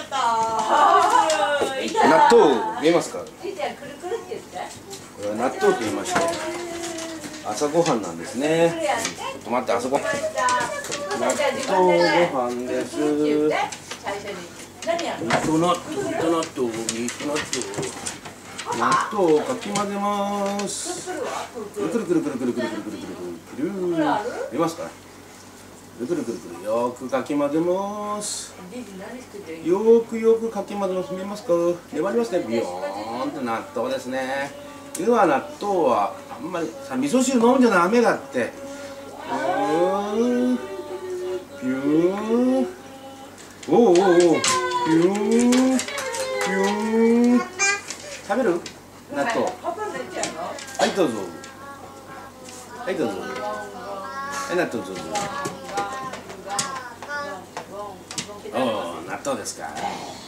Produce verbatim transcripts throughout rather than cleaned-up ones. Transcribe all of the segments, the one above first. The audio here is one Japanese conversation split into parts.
納豆見えますか？こじいちゃんくるくるって言って。 れは納豆と言いまして、朝ごはんなんですね。ちょっと待って、朝ごはん。納豆ご飯です。 何やる？ 納豆納豆、肉納豆、肉納豆。納豆をかき混ぜます。くるくるくるくるくるくるくるくるくるくるくる。見えますか？くるくるくるくる、よくかき混ぜます。よーくよくかき混ぜます。見えますか？粘りますね。ビヨーンと納豆ですね。要は納豆はあんまりさ、味噌汁飲んじゃダメだって。うーん、ピューン、おおおお、ピューン、ピューン。食べる？納豆。はいどうぞ。はいどうぞ。はい納豆どうぞ。おお、納豆ですか。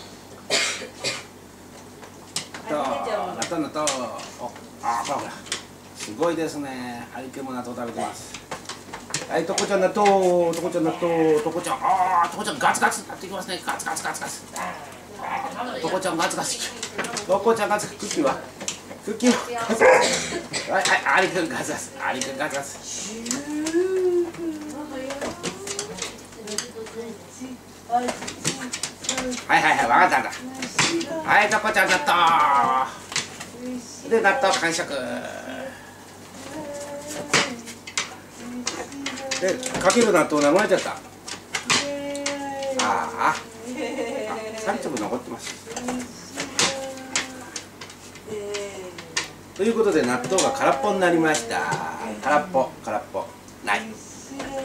納豆納豆。お、あ、ほらほら。すごいですね。ハリケーンも納豆食べてます。はい、とこちゃん納豆、とこちゃん納豆、とこちゃん、ああ、とこちゃんガツガツなってきますね。ガツガツガツガツ。とこちゃんガツガツ。とこちゃんガツガツ。クッキーは？クッキーはガツガツ。はいはい、アリくんガツガツ。アリくんガツガツ。はいはいはい、わかったんだ。はい、とこちゃん納豆。で、納豆完食。で、かける納豆なくなっちゃった。ああ、さん粒残ってます。ということで納豆が空っぽになりました。空っぽ、空っぽ。